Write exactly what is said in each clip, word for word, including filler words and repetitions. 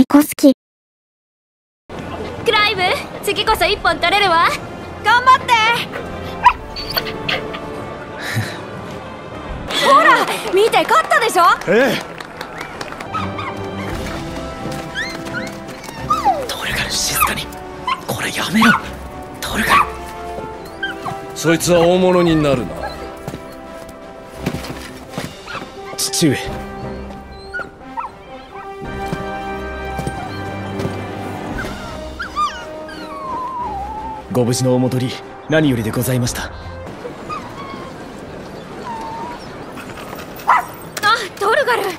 猫好き。 クライブ、次こそ一本取れるわ。頑張ってほら見て、勝ったでしょ。 ええ。トルガル、静かに。これやめろトルガル。 そいつは大物になるな。 父上。ご無事のお戻り何よりでございました。 あ、トルガル。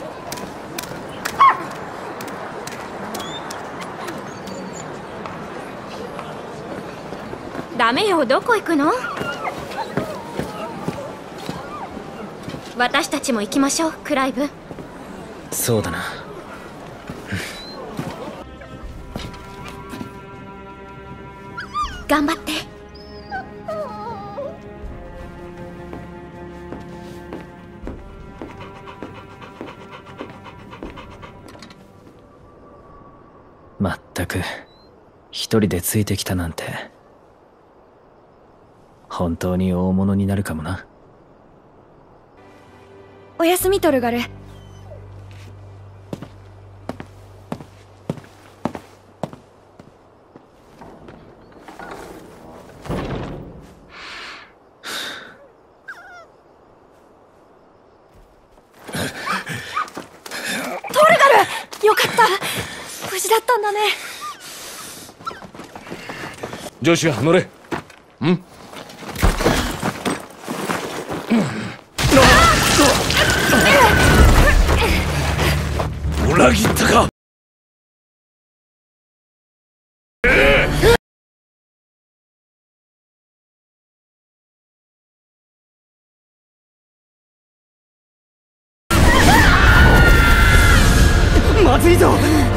ダメよ、どこ行くの？私たちも行きましょう、クライブ。 そうだな。 頑張って。 まったく一人でついてきたなんて本当に大物になるかもな。 おやすみトルガル。よかった、無事だったんだね。 ジョシュア、乗れ。ん裏切ったか。 まずいぞ。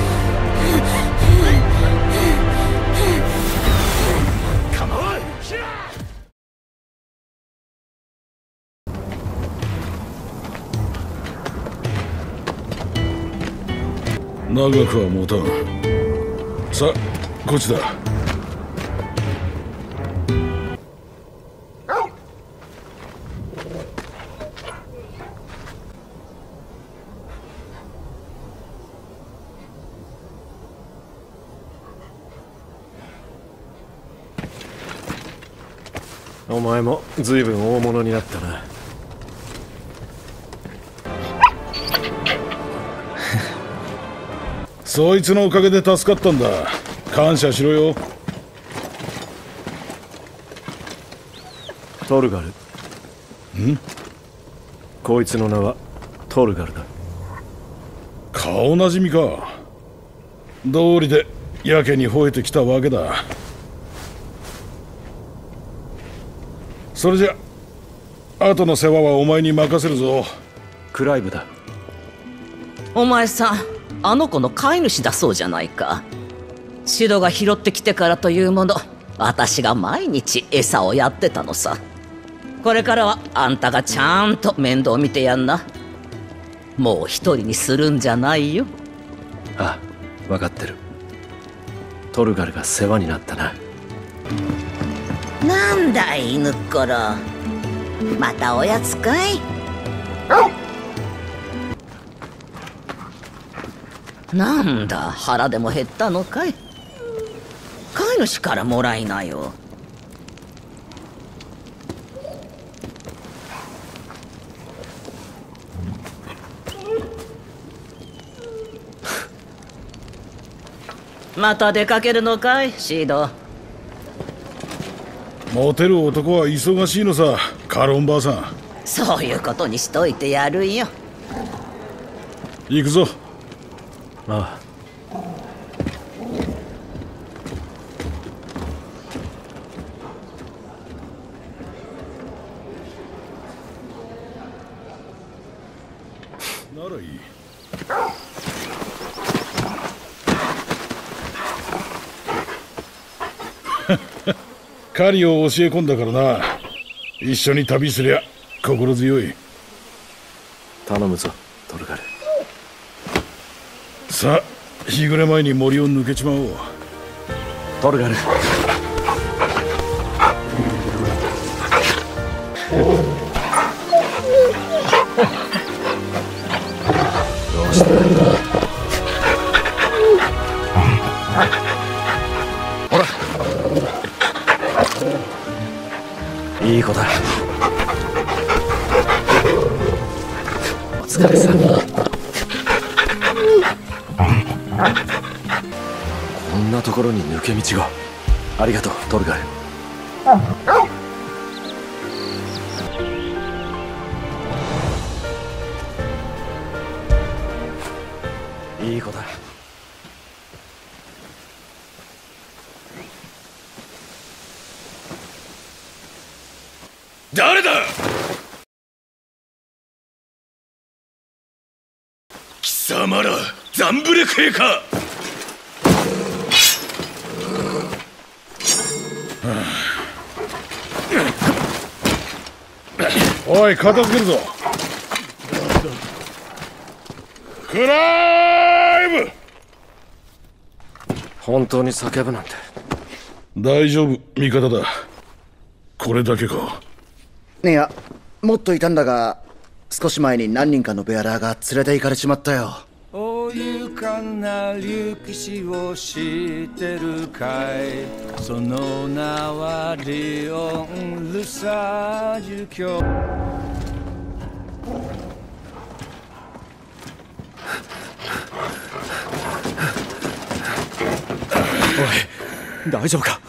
長くは持たん。さあこっちだ。 お前も随分大物になったな。 そいつのおかげで助かったんだ。感謝しろよ。 トルガル。 ん？ こいつの名はトルガルだ。 顔なじみか。道理でやけに吠えてきたわけだ。それじゃ後の世話はお前に任せるぞ。 クライブだ。 お前さん、あの子の飼い主だそうじゃないか。シドが拾ってきてからというもの、私が毎日餌をやってたのさ。これからはあんたがちゃんと面倒見てやんな。もう一人にするんじゃないよ。 ああ、分かってる。トルガルが世話になったな。 なんだい犬っころ、またおやつかい？なんだ、腹でも減ったのかい？飼い主からもらいなよ。また出かけるのかい、シード？ モテる男は忙しいのさ、カロンばあさん。 そういうことにしといてやるよ。 行くぞ。 ああ。 ならいい。狩りを教え込んだからな。一緒に旅すりゃ心強い。 頼むぞトルガル。 さあ日暮れ前に森を抜けちまおう。 トルガル。どうした？ほら、いい子だ。お疲れさん。こんなところに抜け道が。ありがとう、トルガル。いい子だ。 誰だ？貴様らザンブレク兵か？おい、片付けるぞ。クライブ！ 本当に叫ぶなんて。 大丈夫、味方だ。これだけか？ いや、もっといたんだが、少し前に何人かのベアラーが連れて行かれちまったよ。 おゆかな竜騎士を知ってるかい？その名はリオン・ルサージュ教。 おい、大丈夫か？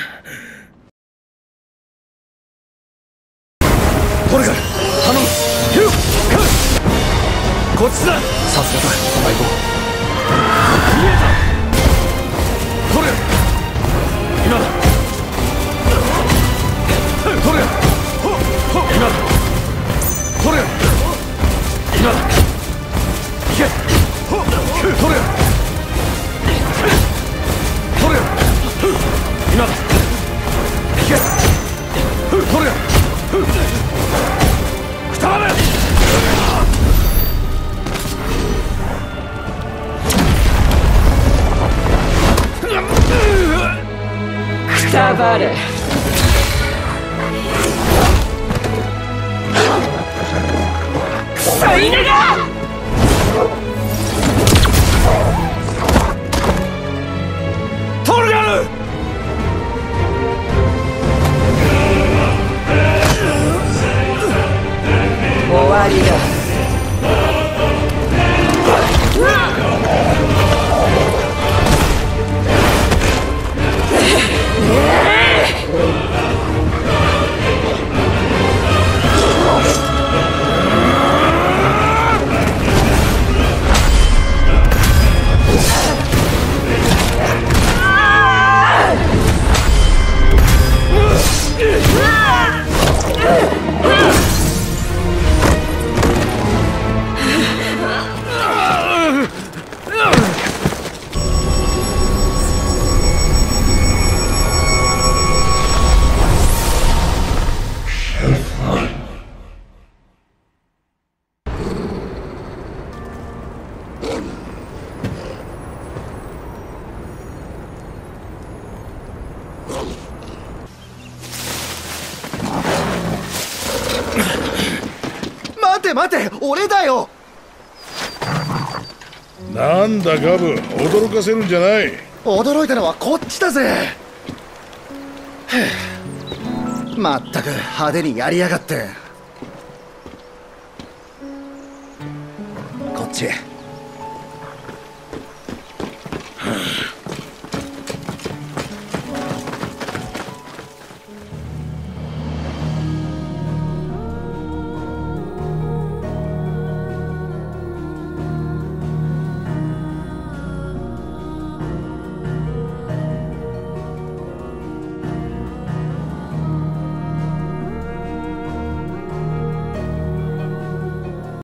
トルガル、頼む。ヒュー、こっちだ。さすがだ、相棒。見えた。トルガル、今だ。トルガル、今だ。トルガル、今だ。行け。トルガル、トルガル、今だ。行け。トルガル、くたばれ。 くたばれ。クソ犬が！ トルガル！ 終わりだ。 待て待て、俺だよ。 なんだガブ、驚かせるんじゃない。 驚いたのはこっちだぜ。まったく派手にやりやがって。こっちへ。